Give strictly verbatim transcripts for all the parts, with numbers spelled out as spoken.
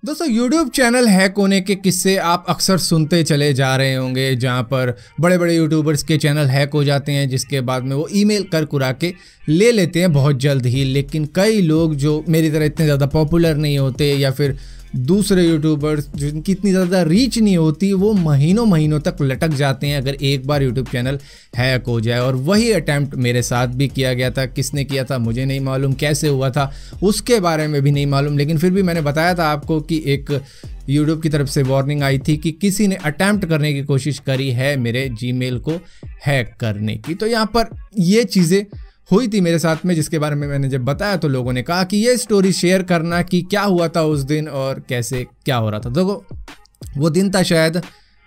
दोस्तों YouTube channel hack होने के किस्से आप अक्सर सुनते चले जा रहे होंगे, जहां पर बड़े बड़े यूट्यूबर्स के चैनल हैक हो जाते हैं, जिसके बाद में वो ईमेल कर कुरा के ले लेते हैं बहुत जल्द ही। लेकिन कई लोग जो मेरी तरह इतने ज़्यादा पॉपुलर नहीं होते या फिर दूसरे यूट्यूबर्स जिनकी इतनी ज़्यादा रीच नहीं होती, वो महीनों महीनों तक लटक जाते हैं अगर एक बार यूट्यूब चैनल हैक हो जाए। और वही अटैम्प्ट मेरे साथ भी किया गया था। किसने किया था मुझे नहीं मालूम, कैसे हुआ था उसके बारे में भी नहीं मालूम, लेकिन फिर भी मैंने बताया था आपको कि एक यूट्यूब की तरफ से वार्निंग आई थी कि किसी ने अटैम्प्ट करने की कोशिश करी है मेरे जीमेल को हैक करने की। तो यहाँ पर ये चीज़ें हुई थी मेरे साथ में, जिसके बारे में मैंने जब बताया तो लोगों ने कहा कि ये स्टोरी शेयर करना कि क्या हुआ था उस दिन और कैसे क्या हो रहा था। देखो वो दिन था शायद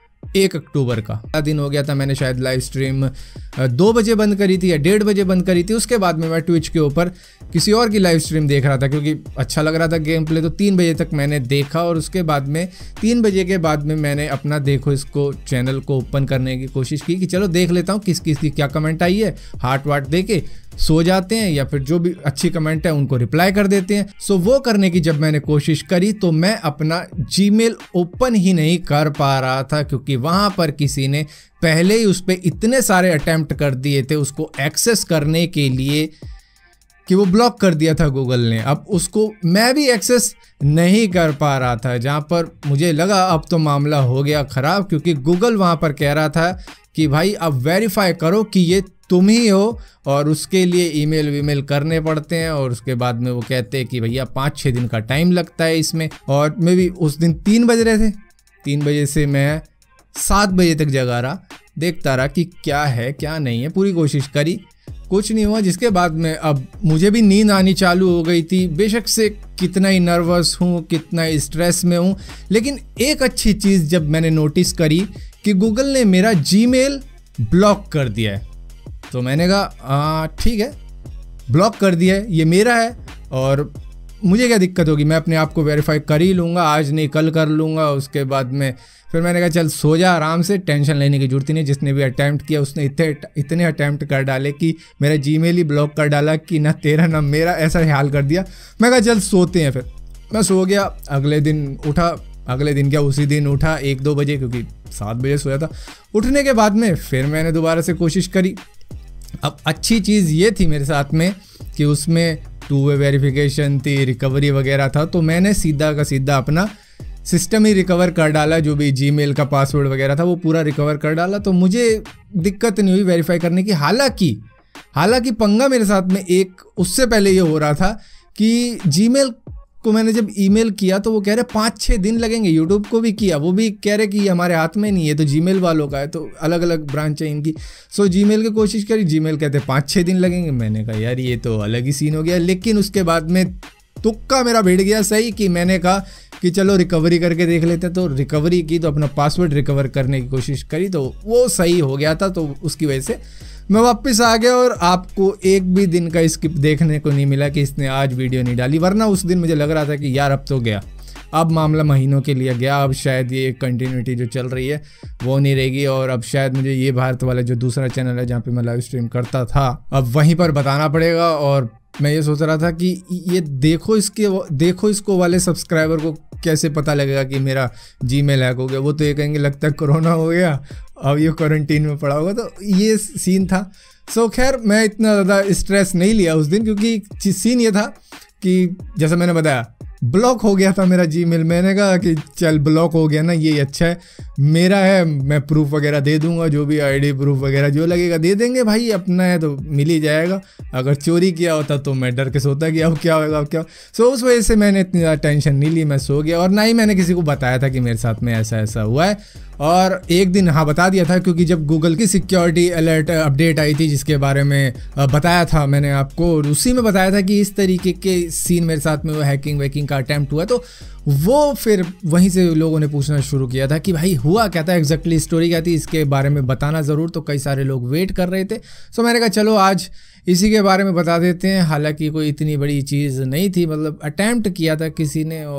एक अक्टूबर का दिन हो गया था। मैंने शायद लाइव स्ट्रीम दो बजे बंद करी थी या डेढ़ बजे बंद करी थी। उसके बाद में मैं ट्विच के ऊपर किसी और की लाइव स्ट्रीम देख रहा था क्योंकि अच्छा लग रहा था गेम प्ले। तो तीन बजे तक मैंने देखा और उसके बाद में तीन बजे के बाद में मैंने अपना देखो इसको चैनल को ओपन करने की कोशिश की कि चलो देख लेता हूँ किस किस की क्या कमेंट आई है। हार्ट वार्ट दे के सो जाते हैं या फिर जो भी अच्छी कमेंट है उनको रिप्लाई कर देते हैं। सो वो करने की जब मैंने कोशिश करी तो मैं अपना जीमेल ओपन ही नहीं कर पा रहा था, क्योंकि वहाँ पर किसी ने पहले ही उस पर इतने सारे अटैम्प्ट कर दिए थे उसको एक्सेस करने के लिए कि वो ब्लॉक कर दिया था गूगल ने। अब उसको मैं भी एक्सेस नहीं कर पा रहा था, जहाँ पर मुझे लगा अब तो मामला हो गया ख़राब, क्योंकि गूगल वहाँ पर कह रहा था कि भाई अब वेरीफाई करो कि ये तुम ही हो, और उसके लिए ईमेल वीमेल करने पड़ते हैं। और उसके बाद में वो कहते हैं कि भैया पाँच छः दिन का टाइम लगता है इसमें। और मैं भी उस दिन तीन बज रहे थे, तीन बजे से मैं सात बजे तक जगा रहा, देखता रहा कि क्या है क्या नहीं है। पूरी कोशिश करी, कुछ नहीं हुआ। जिसके बाद में अब मुझे भी नींद आनी चालू हो गई थी। बेशक से कितना ही नर्वस हूँ, कितना ही स्ट्रेस में हूँ, लेकिन एक अच्छी चीज़ जब मैंने नोटिस करी कि गूगल ने मेरा जीमेल ब्लॉक कर दिया है। तो मैंने कहा ठीक है, ब्लॉक कर दिया है, ये मेरा है और मुझे क्या दिक्कत होगी, मैं अपने आप को वेरीफाई कर ही लूँगा, आज नहीं कल कर लूँगा। उसके बाद में फिर मैंने कहा चल सो जा आराम से, टेंशन लेने की जरूरत नहीं। जिसने भी अटैम्प्ट किया उसने इतने इतने अटैम्प्ट कर डाले कि मेरा जीमेल ही ब्लॉक कर डाला कि ना तेरा ना मेरा, ऐसा हाल कर दिया। मैं कहा चल सोते हैं। फिर मैं सो गया। अगले दिन उठा, अगले दिन क्या उसी दिन उठा एक दो बजे, क्योंकि सात बजे सोया था। उठने के बाद में फिर मैंने दोबारा से कोशिश करी। अब अच्छी चीज़ ये थी मेरे साथ में कि उसमें टू वे वेरिफिकेशन थी, रिकवरी वगैरह था। तो मैंने सीधा का सीधा अपना सिस्टम ही रिकवर कर डाला, जो भी जीमेल का पासवर्ड वगैरह था वो पूरा रिकवर कर डाला। तो मुझे दिक्कत नहीं हुई वेरीफाई करने की। हालांकि हालांकि पंगा मेरे साथ में एक उससे पहले ये हो रहा था कि जीमेल को मैंने जब ईमेल किया तो वो कह रहे पाँच छः दिन लगेंगे। यूट्यूब को भी किया, वो भी कह रहे कि ये हमारे हाथ में नहीं है, तो जीमेल वालों का है, तो अलग अलग ब्रांच है इनकी। सो जीमेल की कोशिश करी, जीमेल कहते पाँच छः दिन लगेंगे। मैंने कहा यार ये तो अलग ही सीन हो गया। लेकिन उसके बाद में तुक्का मेरा भिड़ गया सही कि मैंने कहा कि चलो रिकवरी करके देख लेते हैं। तो रिकवरी की तो अपना पासवर्ड रिकवर करने की कोशिश करी तो वो सही हो गया था। तो उसकी वजह से मैं वापस आ गया और आपको एक भी दिन का स्किप देखने को नहीं मिला कि इसने आज वीडियो नहीं डाली। वरना उस दिन मुझे लग रहा था कि यार अब तो गया, अब मामला महीनों के लिए गया, अब शायद ये कंटिन्यूटी जो चल रही है वो नहीं रहेगी। और अब शायद मुझे ये भारत वाला जो दूसरा चैनल है जहाँ पे मैं लाइव स्ट्रीम करता था, अब वहीं पर बताना पड़ेगा। और मैं ये सोच रहा था कि ये देखो इसके देखो इसको वाले सब्सक्राइबर को कैसे पता लगेगा कि मेरा जीमेल हैक हो गया। वो तो ये कहेंगे लगता है कोरोना हो गया, अब ये क्वारंटीन में पड़ा होगा। तो ये सीन था। सो खैर मैं इतना ज़्यादा स्ट्रेस नहीं लिया उस दिन, क्योंकि सीन ये था कि जैसा मैंने बताया ब्लॉक हो गया था मेरा जीमेल। मैंने कहा कि चल ब्लॉक हो गया ना, ये अच्छा है, मेरा है, मैं प्रूफ वगैरह दे दूंगा, जो भी आईडी प्रूफ वगैरह जो लगेगा दे देंगे भाई, अपना है तो मिल ही जाएगा। अगर चोरी किया होता तो मैं डर के सोता कि अब क्या होगा अब क्या। सो उस वजह से मैंने इतनी ज़्यादा टेंशन नहीं ली, मैं सो गया। और ना ही मैंने किसी को बताया था कि मेरे साथ में ऐसा ऐसा हुआ है। और एक दिन हाँ बता दिया था, क्योंकि जब गूगल की सिक्योरिटी अलर्ट अपडेट आई थी जिसके बारे में बताया था मैंने आपको, और उसी में बताया था कि इस तरीके के सीन मेरे साथ में वो हैकिंग वैकिंग का अटैम्प्ट हुआ। तो वो फिर वहीं से लोगों ने पूछना शुरू किया था कि भाई हुआ क्या था एग्जैक्टली, स्टोरी क्या थी, इसके बारे में बताना ज़रूर। तो कई सारे लोग वेट कर रहे थे। सो मैंने कहा चलो आज इसी के बारे में बता देते हैं। हालांकि कोई इतनी बड़ी चीज़ नहीं थी, मतलब अटैम्प्ट किया था किसी ने और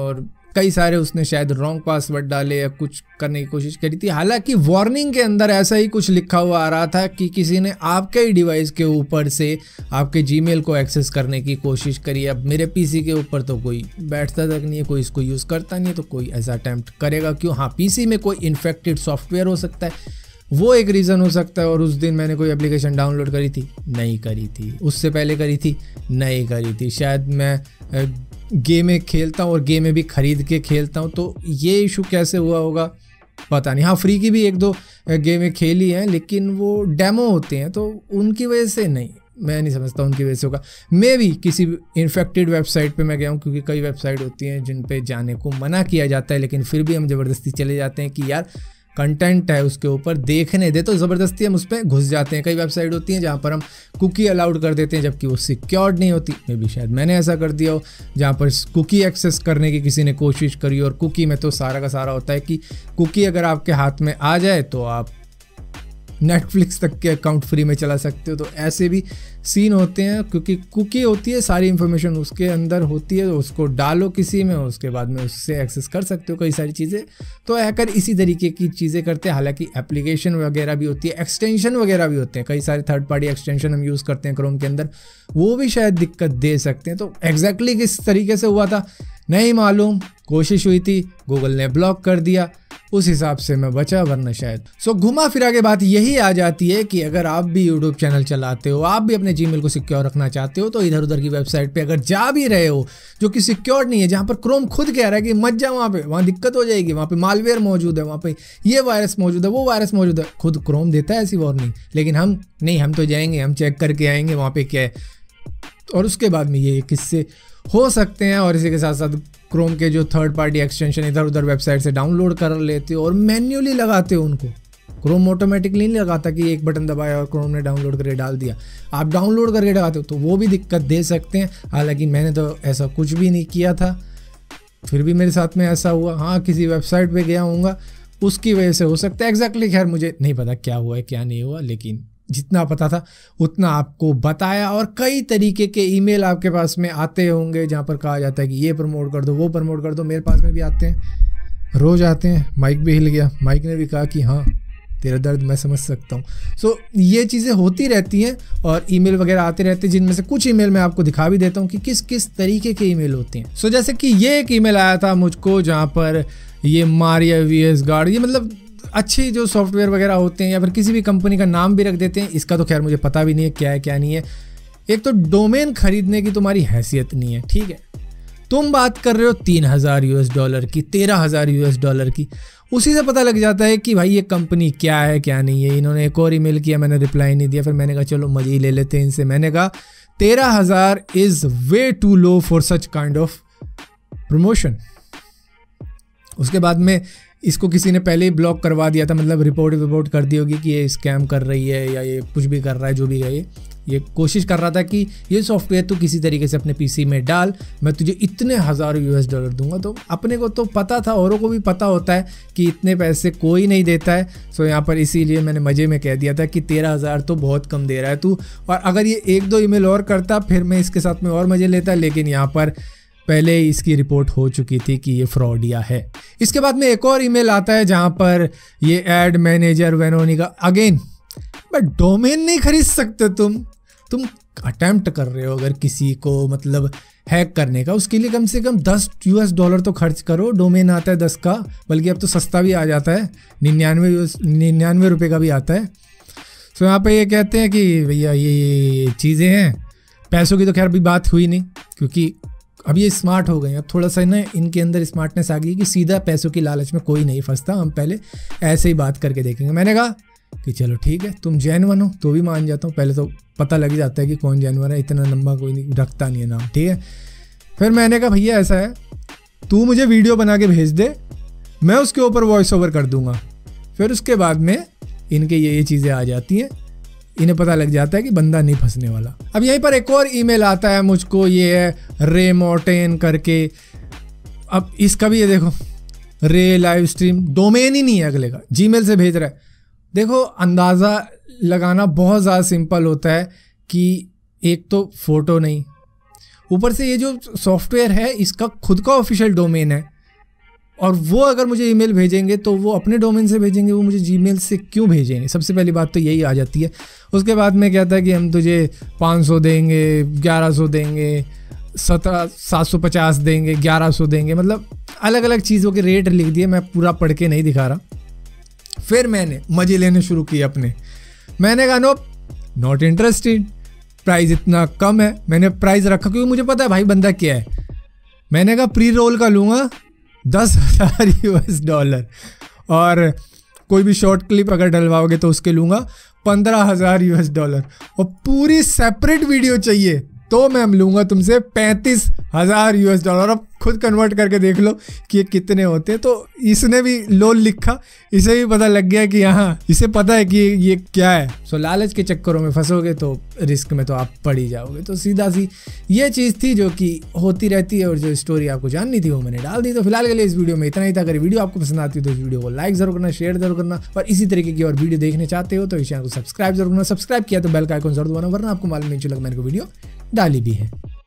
कई सारे उसने शायद रॉन्ग पासवर्ड डाले या कुछ करने की कोशिश करी थी। हालांकि वार्निंग के अंदर ऐसा ही कुछ लिखा हुआ आ रहा था कि किसी ने आपके ही डिवाइस के ऊपर से आपके जीमेल को एक्सेस करने की कोशिश करी। अब मेरे पीसी के ऊपर तो कोई बैठता तक नहीं है, कोई इसको यूज़ करता नहीं है, तो कोई ऐसा अटैम्प्ट करेगा क्यों? हाँ, पीसी में कोई इन्फेक्टेड सॉफ्टवेयर हो सकता है, वो एक रीज़न हो सकता है। और उस दिन मैंने कोई एप्लीकेशन डाउनलोड करी थी, नहीं करी थी। उससे पहले करी थी, नहीं करी थी। शायद मैं गेमें खेलता हूँ और गेमें भी ख़रीद के खेलता हूँ, तो ये इशू कैसे हुआ होगा पता नहीं। हाँ, फ्री की भी एक दो गेमें खेली हैं, लेकिन वो डेमो होते हैं, तो उनकी वजह से नहीं, मैं नहीं समझता उनकी वजह से होगा। मैं भी किसी इन्फेक्टेड वेबसाइट पे मैं गया हूँ, क्योंकि कई वेबसाइट होती हैं जिन पे जाने को मना किया जाता है, लेकिन फिर भी हम ज़बरदस्ती चले जाते हैं कि यार कंटेंट है उसके ऊपर, देखने दे, तो ज़बरदस्ती हम उस पर घुस जाते हैं। कई वेबसाइट होती हैं जहाँ पर हम कुकी अलाउड कर देते हैं, जबकि वो सिक्योर्ड नहीं होती। मे भी शायद मैंने ऐसा कर दिया हो, जहाँ पर कुकी एक्सेस करने की किसी ने कोशिश करी। और कुकी में तो सारा का सारा होता है कि कुकी अगर आपके हाथ में आ जाए तो आप नेटफ्लिक्स तक के अकाउंट फ्री में चला सकते हो। तो ऐसे भी सीन होते हैं, क्योंकि कुकी होती है, सारी इन्फॉर्मेशन उसके अंदर होती है, तो उसको डालो किसी में, उसके बाद में उससे एक्सेस कर सकते हो कई सारी चीज़ें। तो हैकर इसी तरीके की चीज़ें करते हैं। हालांकि एप्लीकेशन वगैरह भी होती है, एक्सटेंशन वगैरह भी होते हैं, कई सारे थर्ड पार्टी एक्सटेंशन हम यूज़ करते हैं क्रोम के अंदर, वो भी शायद दिक्कत दे सकते हैं। तो एग्जैक्टली किस तरीके से हुआ था नहीं मालूम, कोशिश हुई थी, गूगल ने ब्लॉक कर दिया, उस हिसाब से मैं बचा, वरना शायद। सो घुमा फिरा के बात यही आ जाती है कि अगर आप भी यूट्यूब चैनल चलाते हो, आप भी अपने जीमेल को सिक्योर रखना चाहते हो, तो इधर उधर की वेबसाइट पे अगर जा भी रहे हो जो कि सिक्योर नहीं है, जहाँ पर क्रोम खुद कह रहा है कि मत जाओ वहाँ पे, वहाँ दिक्कत हो जाएगी, वहाँ पे मालवेयर मौजूद है, वहाँ पे ये वायरस मौजूद है, वो वायरस मौजूद है, खुद क्रोम देता है ऐसी वार्निंग, लेकिन हम नहीं, हम तो जाएंगे, हम चेक करके आएंगे वहाँ पे क्या है। और उसके बाद में ये किस्से हो सकते हैं। और इसी के साथ साथ क्रोम के जो थर्ड पार्टी एक्सटेंशन इधर उधर वेबसाइट से डाउनलोड कर लेते हो और मैन्युअली लगाते हो उनको। क्रोम ऑटोमेटिकली नहीं लगाता कि एक बटन दबाया और क्रोम ने डाउनलोड करके डाल दिया, आप डाउनलोड करके लगाते हो, तो वो भी दिक्कत दे सकते हैं। हालांकि मैंने तो ऐसा कुछ भी नहीं किया था, फिर भी मेरे साथ में ऐसा हुआ। हाँ, किसी वेबसाइट पे गया हूँगा, उसकी वजह से हो सकता है। एग्जैक्टली खैर मुझे नहीं पता क्या हुआ है क्या नहीं हुआ, लेकिन जितना पता था उतना आपको बताया। और कई तरीके के ईमेल आपके पास में आते होंगे जहाँ पर कहा जाता है कि ये प्रमोट कर दो, वो प्रमोट कर दो। मेरे पास में भी आते हैं, रोज़ आते हैं। माइक भी हिल गया, माइक ने भी कहा कि हाँ तेरा दर्द मैं समझ सकता हूँ। सो ये चीज़ें होती रहती हैं और ईमेल वगैरह आते रहते हैं, जिनमें से कुछ ईमेल मैं आपको दिखा भी देता हूँ कि किस किस तरीके के ईमेल होते हैं। सो जैसे कि ये एक ईमेल आया था मुझको, जहाँ पर ये मारिया वी एस गार्ड, ये मतलब अच्छी जो सॉफ्टवेयर वगैरह होते हैं या फिर किसी भी कंपनी का नाम भी रख देते हैं। इसका तो खैर मुझे पता भी नहीं है क्या है क्या नहीं है। एक तो डोमेन खरीदने की तुम्हारी हैसियत नहीं है, ठीक है। तुम बात कर रहे हो तीन हज़ार यूएस डॉलर की, तेरह हज़ार यूएस डॉलर की, उसी से पता लग जाता है कि भाई ये कंपनी क्या है क्या नहीं है। इन्होंने एक और ईमेल किया, मैंने रिप्लाई नहीं दिया, फिर मैंने कहा चलो मजे ही ले लेते हैं इनसे। मैंने कहा तेरह हज़ार is way too low for such kind of promotion. उसके बाद में इसको किसी ने पहले ही ब्लॉक करवा दिया था, मतलब रिपोर्ट रिपोर्ट कर दी होगी कि ये स्कैम कर रही है या ये कुछ भी कर रहा है, जो भी है ये ये कोशिश कर रहा था कि ये सॉफ्टवेयर तो किसी तरीके से अपने पीसी में डाल, मैं तुझे इतने हज़ार यूएस डॉलर दूंगा। तो अपने को तो पता था, औरों को भी पता होता है कि इतने पैसे कोई नहीं देता है। सो यहाँ पर इसीलिए मैंने मज़े में कह दिया था कि तेरह हज़ार तो बहुत कम दे रहा है तू, और अगर ये एक दो ईमेल और करता फिर मैं इसके साथ में और मज़े लेता, लेकिन यहाँ पर पहले ही इसकी रिपोर्ट हो चुकी थी कि ये फ्रॉडिया है। इसके बाद में एक और ईमेल आता है जहाँ पर ये ad manager Veronica again, but domain नहीं खरीद सकते तुम तुम अटेम्प्ट कर रहे हो अगर किसी को मतलब हैक करने का, उसके लिए कम से कम दस यूएस डॉलर तो खर्च करो। डोमेन आता है दस का, बल्कि अब तो सस्ता भी आ जाता है, निन्यानवे यूएस निन्यानवे रुपये का भी आता है। सो यहाँ पे ये कहते हैं कि भैया ये ये चीज़ें हैं, पैसों की तो खैर अभी बात हुई नहीं, क्योंकि अब ये स्मार्ट हो गए। अब थोड़ा सा ना इनके अंदर स्मार्टनेस आ गई कि सीधा पैसों की लालच में कोई नहीं फंसता, हम पहले ऐसे ही बात करके देखेंगे। मैंने कहा कि चलो ठीक है, तुम जेन्युइन हो तो भी मान जाता हूँ, पहले तो पता लग जाता है कि कौन जेन्युइन है, इतना लंबा कोई नहीं रखता नहीं है नाम, ठीक है। फिर मैंने कहा भैया ऐसा है, तू मुझे वीडियो बना के भेज दे, मैं उसके ऊपर वॉइस ओवर कर दूंगा। फिर उसके बाद में इनके ये ये चीज़ें आ जाती हैं, इन्हें पता लग जाता है कि बंदा नहीं फंसने वाला। अब यहीं पर एक और ईमेल आता है मुझको, ये है रे मॉर्टेन करके। अब इसका भी ये देखो, रे लाइव स्ट्रीम, डोमेन ही नहीं है अगले का, जीमेल से भेज रहा है। देखो अंदाज़ा लगाना बहुत ज़्यादा सिंपल होता है कि एक तो फ़ोटो नहीं, ऊपर से ये जो सॉफ्टवेयर है इसका खुद का ऑफिशियल डोमेन है, और वो अगर मुझे ईमेल भेजेंगे तो वो अपने डोमेन से भेजेंगे, वो मुझे जीमेल से क्यों भेजेंगे? सबसे पहली बात तो यही आ जाती है। उसके बाद में कहता है कि हम तुझे पाँच सौ देंगे, ग्यारह सौ देंगे, सत्रह सात सौ पचास देंगे, ग्यारह सौ देंगे, मतलब अलग अलग चीज़ों के रेट लिख दिए। मैं पूरा पढ़ के नहीं दिखा रहा। फिर मैंने मज़े लेने शुरू किए अपने। मैंने कहा नो, नॉट इंटरेस्टेड, प्राइस इतना कम है। मैंने प्राइस रखा क्योंकि मुझे पता है भाई बंदा क्या है। मैंने कहा प्री रोल का लूँगा दस हज़ार यूएस डॉलर, और कोई भी शॉर्ट क्लिप अगर डलवाओगे तो उसके लूँगा पंद्रह हज़ार यूएस डॉलर, और पूरी सेपरेट वीडियो चाहिए तो मैं लूँगा तुमसे पैंतीस हज़ार यूएस डॉलर। अब खुद कन्वर्ट करके देख लो कि ये कितने होते हैं। तो इसने भी लोल लिखा, इसे भी पता लग गया कि हाँ, इसे पता है कि ये क्या है। सो लालच के चक्करों में फंसोगे तो रिस्क में तो आप पड़ ही जाओगे। तो सीधा सी ये चीज़ थी जो कि होती रहती है, और जो स्टोरी आपको जाननी थी वो मैंने डाल दी। तो फिलहाल के लिए इस वीडियो में इतना ही था। अगर वीडियो आपको पसंद आती है तो इस वीडियो को लाइक जरूर करना, शेयर जरूर करना, और इसी तरीके की और वीडियो देखने चाहते हो तो इस चैनल को सब्सक्राइब जरूर करना। सब्सक्राइब किया तो बेल का आइकन जरूर दबाना, वरना आपको मालूम नहीं चलेगा मैंने को वीडियो डाली भी है।